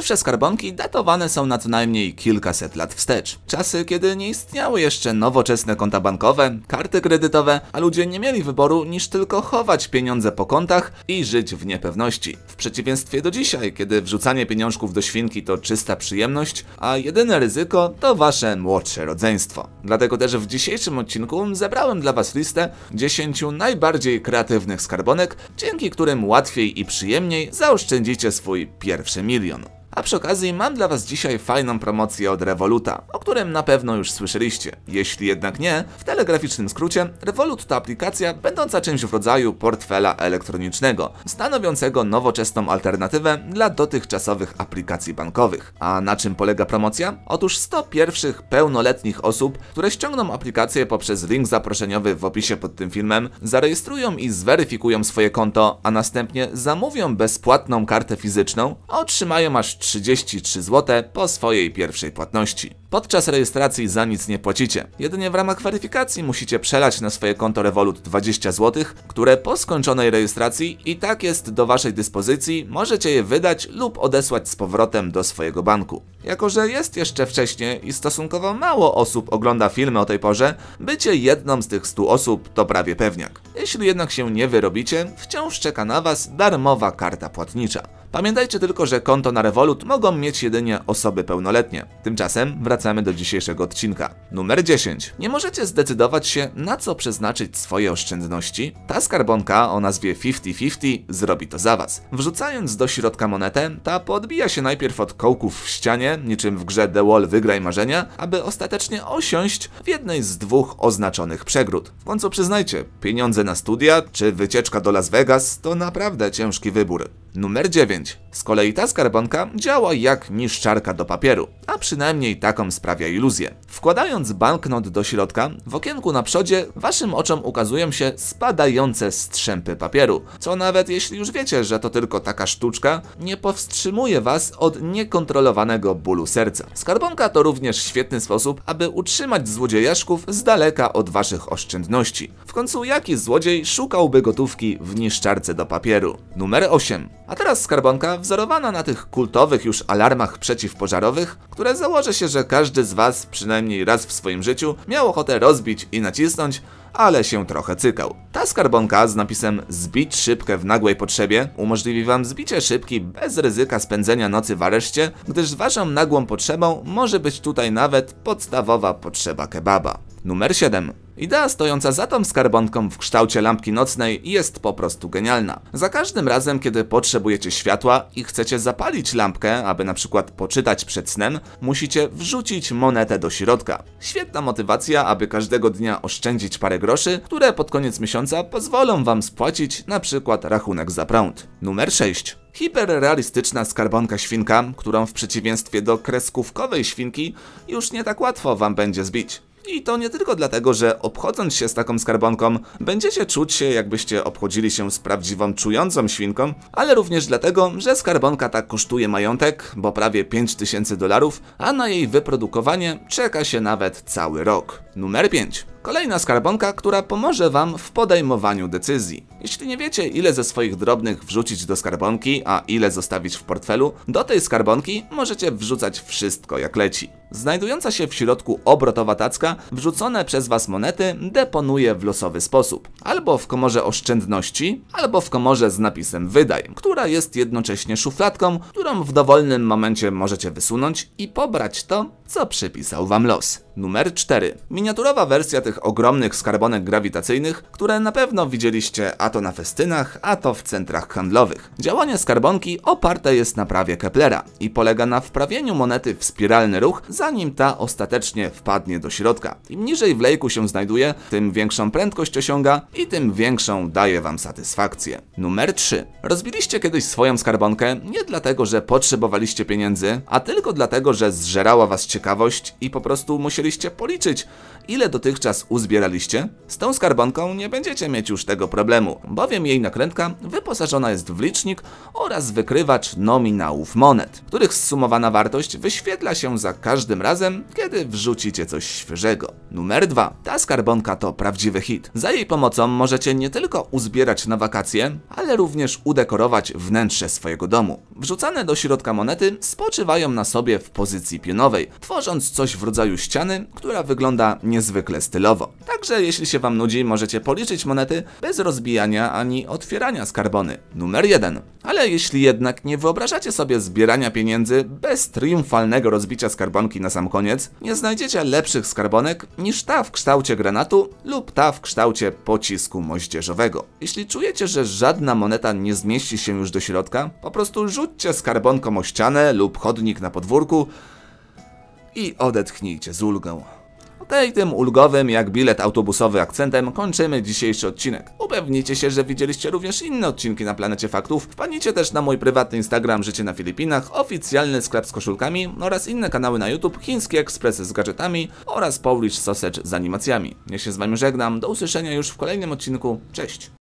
Pierwsze skarbonki datowane są na co najmniej kilkaset lat wstecz. Czasy, kiedy nie istniały jeszcze nowoczesne konta bankowe, karty kredytowe, a ludzie nie mieli wyboru niż tylko chować pieniądze po kontach i żyć w niepewności. W przeciwieństwie do dzisiaj, kiedy wrzucanie pieniążków do świnki to czysta przyjemność, a jedyne ryzyko to wasze młodsze rodzeństwo. Dlatego też w dzisiejszym odcinku zebrałem dla was listę 10 najbardziej kreatywnych skarbonek, dzięki którym łatwiej i przyjemniej zaoszczędzicie swój pierwszy milion. A przy okazji mam dla was dzisiaj fajną promocję od Revoluta, o którym na pewno już słyszeliście. Jeśli jednak nie, w telegraficznym skrócie, Revolut to aplikacja będąca czymś w rodzaju portfela elektronicznego, stanowiącego nowoczesną alternatywę dla dotychczasowych aplikacji bankowych. A na czym polega promocja? Otóż 100 pierwszych pełnoletnich osób, które ściągną aplikację poprzez link zaproszeniowy w opisie pod tym filmem, zarejestrują i zweryfikują swoje konto, a następnie zamówią bezpłatną kartę fizyczną, a otrzymają aż 33 zł po swojej pierwszej płatności. Podczas rejestracji za nic nie płacicie. Jedynie w ramach weryfikacji musicie przelać na swoje konto Revolut 20 zł, które po skończonej rejestracji i tak jest do waszej dyspozycji, możecie je wydać lub odesłać z powrotem do swojego banku. Jako że jest jeszcze wcześnie i stosunkowo mało osób ogląda filmy o tej porze, bycie jedną z tych 100 osób to prawie pewniak. Jeśli jednak się nie wyrobicie, wciąż czeka na was darmowa karta płatnicza. Pamiętajcie tylko, że konto na Revolut mogą mieć jedynie osoby pełnoletnie. Tymczasem wracamy do dzisiejszego odcinka. Numer 10. Nie możecie zdecydować się, na co przeznaczyć swoje oszczędności? Ta skarbonka o nazwie 50/50 zrobi to za was. Wrzucając do środka monetę, ta podbija się najpierw od kołków w ścianie, niczym w grze The Wall Wygraj Marzenia, aby ostatecznie osiąść w jednej z dwóch oznaczonych przegród. W końcu przyznajcie, pieniądze na studia czy wycieczka do Las Vegas to naprawdę ciężki wybór. Numer 9. Z kolei ta skarbonka działa jak niszczarka do papieru, a przynajmniej taką sprawia iluzję. Wkładając banknot do środka, w okienku na przodzie waszym oczom ukazują się spadające strzępy papieru, co nawet jeśli już wiecie, że to tylko taka sztuczka, nie powstrzymuje was od niekontrolowanego bólu serca. Skarbonka to również świetny sposób, aby utrzymać złodziejaszków z daleka od waszych oszczędności. W końcu jaki złodziej szukałby gotówki w niszczarce do papieru? Numer 8. A teraz skarbonka wzorowana na tych kultowych już alarmach przeciwpożarowych, które założę się, że każdy z was przynajmniej raz w swoim życiu miał ochotę rozbić i nacisnąć, ale się trochę cykał. Ta skarbonka z napisem "Zbić szybkę w nagłej potrzebie" umożliwi wam zbicie szybki bez ryzyka spędzenia nocy w areszcie, gdyż waszą nagłą potrzebą może być tutaj nawet podstawowa potrzeba kebaba. Numer 7. Idea stojąca za tą skarbonką w kształcie lampki nocnej jest po prostu genialna. Za każdym razem, kiedy potrzebujecie światła i chcecie zapalić lampkę, aby na przykład poczytać przed snem, musicie wrzucić monetę do środka. Świetna motywacja, aby każdego dnia oszczędzić parę groszy, które pod koniec miesiąca pozwolą wam spłacić na przykład rachunek za prąd. Numer 6. Hiperrealistyczna skarbonka świnka, którą w przeciwieństwie do kreskówkowej świnki już nie tak łatwo wam będzie zbić. I to nie tylko dlatego, że obchodząc się z taką skarbonką, będziecie czuć się, jakbyście obchodzili się z prawdziwą czującą świnką, ale również dlatego, że skarbonka ta kosztuje majątek, bo prawie $5000, a na jej wyprodukowanie czeka się nawet cały rok. Numer 5. Kolejna skarbonka, która pomoże wam w podejmowaniu decyzji. Jeśli nie wiecie, ile ze swoich drobnych wrzucić do skarbonki, a ile zostawić w portfelu, do tej skarbonki możecie wrzucać wszystko jak leci. Znajdująca się w środku obrotowa tacka, wrzucone przez was monety deponuje w losowy sposób. Albo w komorze oszczędności, albo w komorze z napisem wydaj, która jest jednocześnie szufladką, którą w dowolnym momencie możecie wysunąć i pobrać to, co przypisał wam los. Numer 4. Miniaturowa wersja tych ogromnych skarbonek grawitacyjnych, które na pewno widzieliście a to na festynach, a to w centrach handlowych. Działanie skarbonki oparte jest na prawie Keplera i polega na wprawieniu monety w spiralny ruch, zanim ta ostatecznie wpadnie do środka. Im niżej w lejku się znajduje, tym większą prędkość osiąga i tym większą daje wam satysfakcję. Numer 3. Rozbiliście kiedyś swoją skarbonkę nie dlatego, że potrzebowaliście pieniędzy, a tylko dlatego, że zżerała was ciekawość i po prostu musieliście policzyć, ile dotychczas uzbieraliście? Z tą skarbonką nie będziecie mieć już tego problemu, bowiem jej nakrętka wyposażona jest w licznik oraz wykrywacz nominałów monet, których zsumowana wartość wyświetla się za każdym razem, kiedy wrzucicie coś świeżego. Numer 2. Ta skarbonka to prawdziwy hit. Za jej pomocą możecie nie tylko uzbierać na wakacje, ale również udekorować wnętrze swojego domu. Wrzucane do środka monety spoczywają na sobie w pozycji pionowej, tworząc coś w rodzaju ściany, która wygląda niezwykle stylowo. Także jeśli się wam nudzi, możecie policzyć monety bez rozbijania ani otwierania skarbony. Numer 1. Ale jeśli jednak nie wyobrażacie sobie zbierania pieniędzy bez triumfalnego rozbicia skarbonki na sam koniec, nie znajdziecie lepszych skarbonek niż ta w kształcie granatu lub ta w kształcie pocisku moździerzowego. Jeśli czujecie, że żadna moneta nie zmieści się już do środka, po prostu rzućcie skarbonką o ścianę lub chodnik na podwórku i odetchnijcie z ulgą. Okej, tym ulgowym jak bilet autobusowy akcentem kończymy dzisiejszy odcinek. Upewnijcie się, że widzieliście również inne odcinki na Planecie Faktów. Wpadnijcie też na mój prywatny Instagram Życie na Filipinach, oficjalny sklep z koszulkami oraz inne kanały na YouTube, Chiński Ekspres z gadżetami oraz Polish Sausage z animacjami. Ja się z wami żegnam, do usłyszenia już w kolejnym odcinku, cześć!